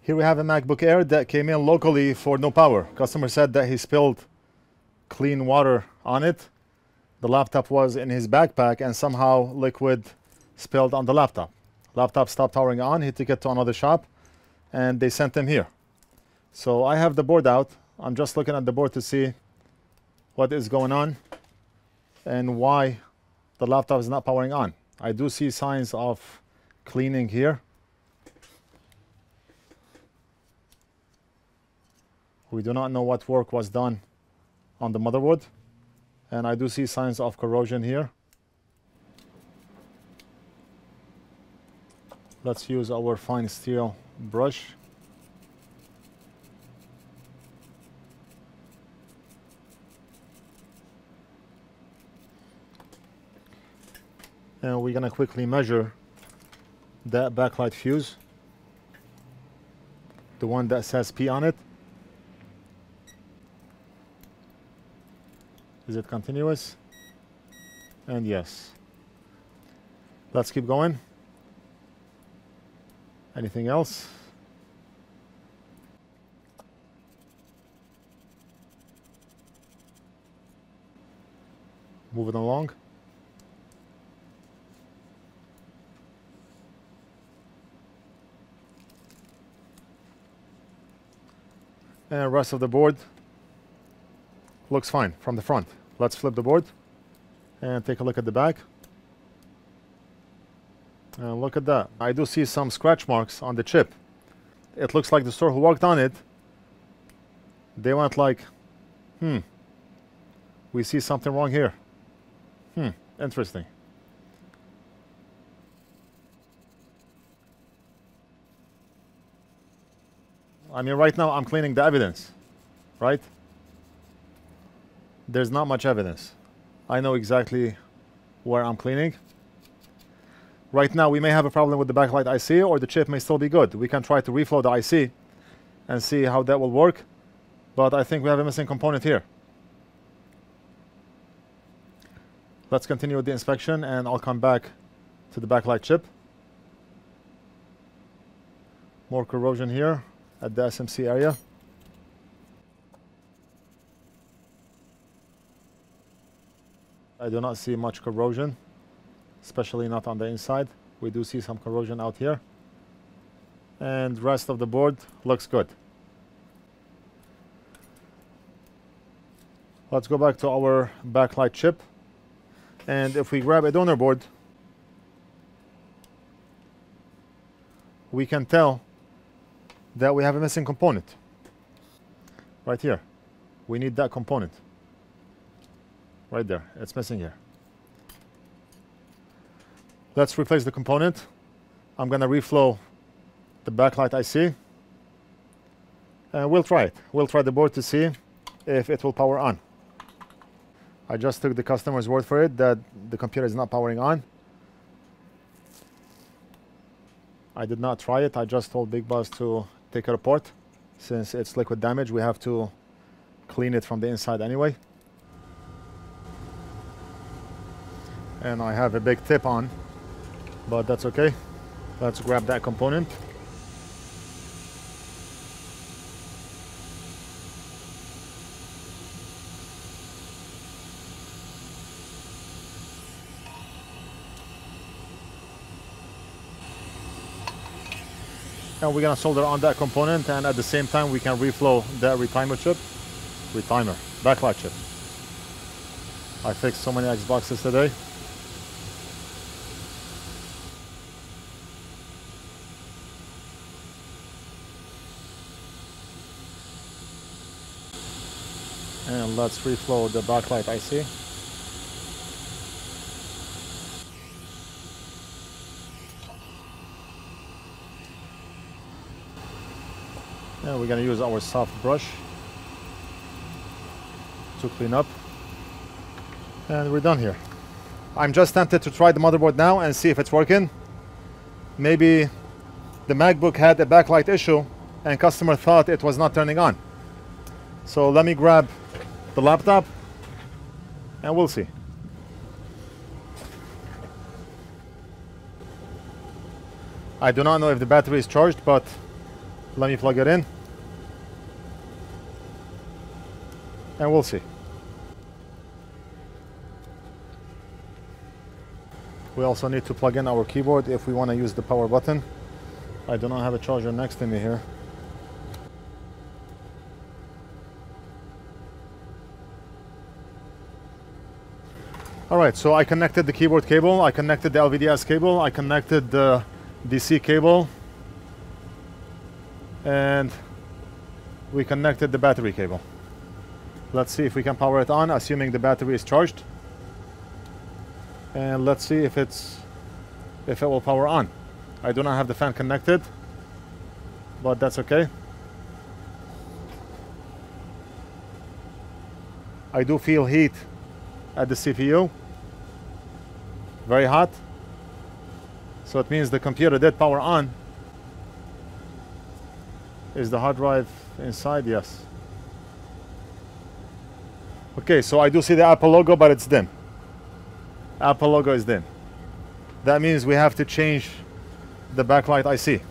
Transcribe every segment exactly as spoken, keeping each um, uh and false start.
Here we have a MacBook Air that came in locally for no power. Customer said that he spilled clean water on it. The laptop was in his backpack and somehow liquid spilled on the laptop. Laptop stopped powering on. He took it to another shop and they sent him here. So I have the board out. I'm just looking at the board to see what is going on and why the laptop is not powering on. I do see signs of cleaning here. We do not know what work was done on the motherboard. And I do see signs of corrosion here. Let's use our fine steel brush. And we're gonna quickly measure that backlight fuse, the one that says P on it. Is it continuous? And yes. Let's keep going. Anything else? Moving along. And the rest of the board looks fine from the front. Let's flip the board and take a look at the back. And look at that. I do see some scratch marks on the chip. It looks like the store who worked on it, they went like, hmm, we see something wrong here. Hmm, interesting. I mean, right now I'm cleaning the evidence, right? There's not much evidence. I know exactly where I'm cleaning. Right now we may have a problem with the backlight I C, or the chip may still be good. We can try to reflow the I C and see how that will work, but I think we have a missing component here. Let's continue with the inspection and I'll come back to the backlight chip. More corrosion here at the S M C area. I do not see much corrosion, especially not on the inside. We do see some corrosion out here. And the rest of the board looks good. Let's go back to our backlight chip. And if we grab a donor board, we can tell that we have a missing component. Right here. We need that component. Right there, it's missing here. Let's replace the component. I'm gonna reflow the backlight I C. And we'll try it. We'll try the board to see if it will power on. I just took the customer's word for it that the computer is not powering on. I did not try it. I just told Big Boss to take it apart. Since it's liquid damage, we have to clean it from the inside anyway. And I have a big tip on, but that's okay. Let's grab that component. And we're gonna solder on that component, and at the same time we can reflow that retimer chip. Retimer, backlight chip. I fixed so many Xboxes today. And let's reflow the backlight I C. And we're going to use our soft brush to clean up. And we're done here. I'm just tempted to try the motherboard now and see if it's working. Maybe the MacBook had a backlight issue and customer thought it was not turning on. So let me grab the laptop and we'll see. I do not know if the battery is charged, but Let me plug it in. And we'll see. We also need to plug in our keyboard if we want to use the power button. I do not have a charger next to me here. Alright, so I connected the keyboard cable, I connected the L V D S cable, I connected the D C cable, and we connected the battery cable. Let's see if we can power it on, assuming the battery is charged. And let's see if it's if it will power on. I do not have the fan connected, but that's okay. I do feel heat at the C P U. Very hot. So it means the computer did power on. Is the hard drive inside? Yes. Okay, so I do see the Apple logo, but it's dim. Apple logo is dim. That means we have to change the backlight I C.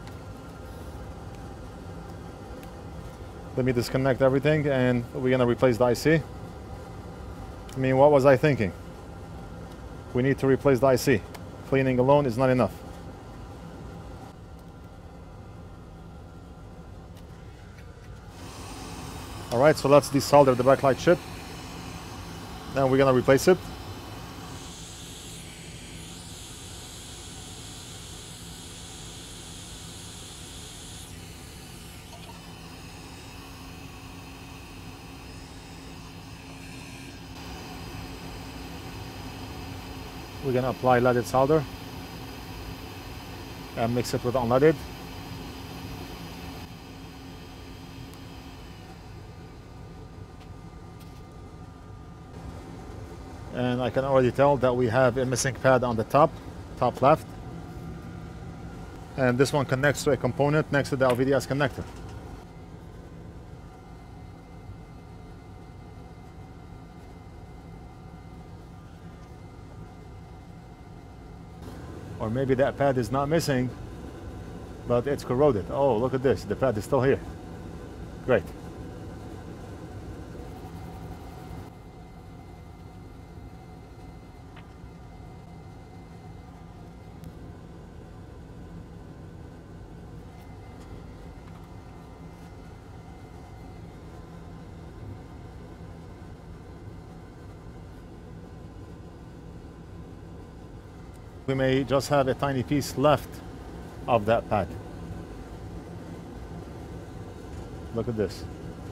Let me disconnect everything and we're gonna replace the I C. I mean, what was I thinking? We need to replace the I C. Cleaning alone is not enough. Alright, so let's desolder the backlight chip. Then we're gonna replace it. We're gonna apply leaded solder and mix it with unleaded. And I can already tell that we have a missing pad on the top, top left. And this one connects to a component next to the L V D S connector. Or maybe that pad is not missing, but it's corroded. Oh, look at this. The pad is still here. Great. We may just have a tiny piece left of that pad. Look at this.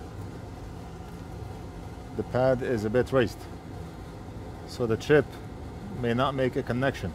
The pad is a bit raised, so the chip may not make a connection.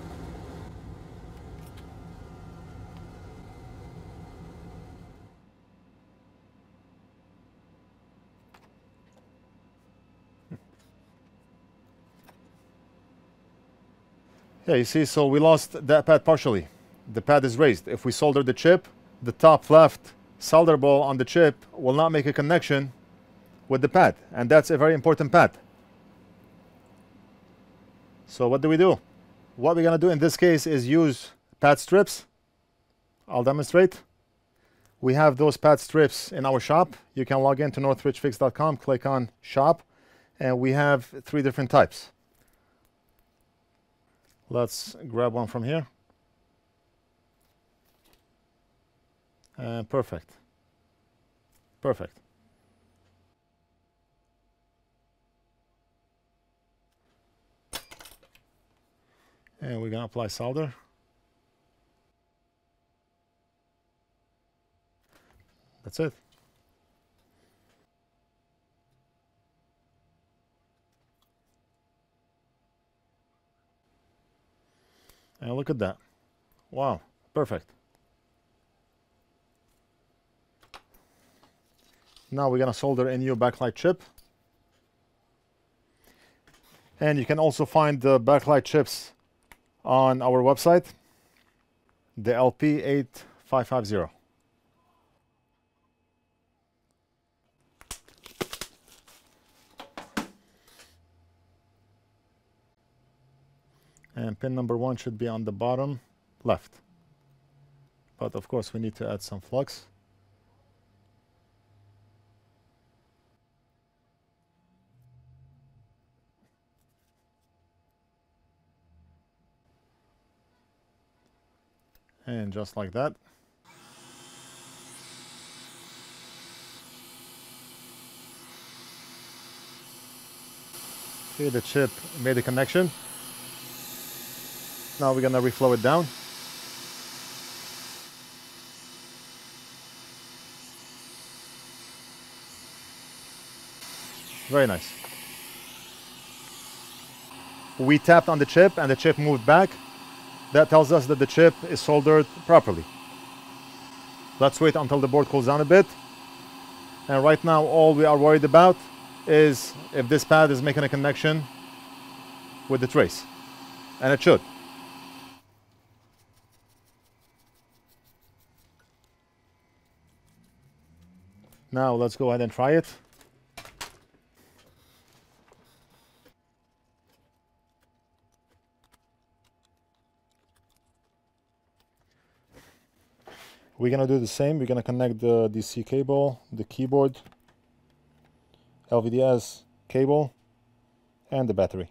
Yeah, you see, so we lost that pad partially. The pad is raised. If we solder the chip, the top left solder ball on the chip will not make a connection with the pad, and that's a very important pad. So what do we do? What we're gonna do in this case is use pad strips. I'll demonstrate. We have those pad strips in our shop. You can log in to Northridge Fix dot com, click on shop, and we have three different types. Let's grab one from here. Uh, perfect. Perfect. And we're gonna apply solder. That's it. And look at that. Wow, perfect. Now we're gonna solder a new backlight chip. And you can also find the backlight chips on our website, the L P eight five five zero. And pin number one should be on the bottom left. But of course we need to add some flux. And just like that. Okay, the chip made a connection. Now we're gonna reflow it down. Very nice. We tapped on the chip and the chip moved back. That tells us that the chip is soldered properly. Let's wait until the board cools down a bit. And right now all we are worried about is if this pad is making a connection with the trace. And it should. Now let's go ahead and try it. We're gonna do the same. We're gonna connect the D C cable, the keyboard, L V D S cable, and the battery.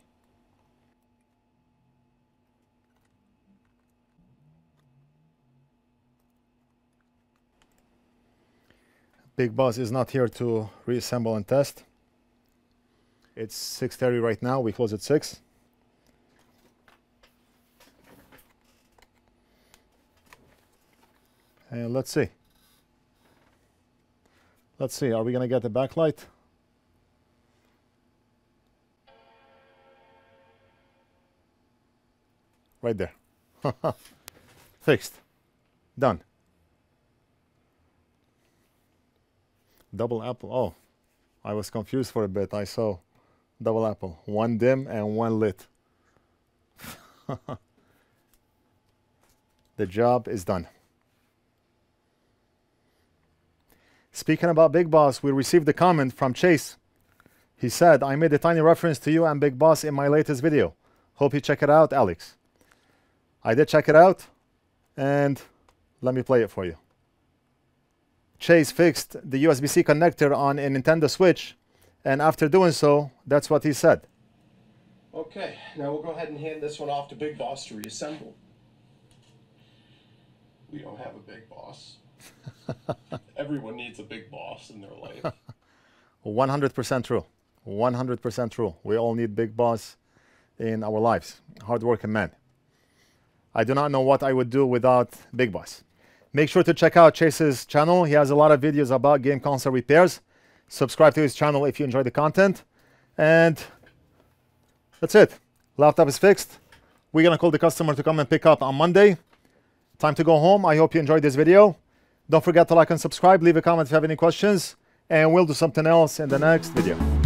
Big Boss is not here to reassemble and test. It's six thirty right now. We close at six. And let's see. Let's see, are we gonna get the backlight? Right there. Fixed. Done. Double apple. Oh, I was confused for a bit. I saw double apple. One dim and one lit. The job is done. Speaking about Big Boss, we received a comment from Chase. He said, I made a tiny reference to you and Big Boss in my latest video. Hope you check it out, Alex. I did check it out, and let me play it for you. Chase fixed the U S B C connector on a Nintendo Switch, and after doing so, that's what he said. Okay, now we'll go ahead and hand this one off to Big Boss to reassemble. We don't have a big boss. Everyone needs a big boss in their life. one hundred percent true. one hundred percent true. We all need Big Boss in our lives. Hard-working man. I do not know what I would do without Big Boss. Make sure to check out Chase's channel. He has a lot of videos about game console repairs. Subscribe to his channel if you enjoy the content. And that's it. Laptop is fixed. We're going to call the customer to come and pick up on Monday. Time to go home. I hope you enjoyed this video. Don't forget to like and subscribe. Leave a comment if you have any questions. And we'll do something else in the next video.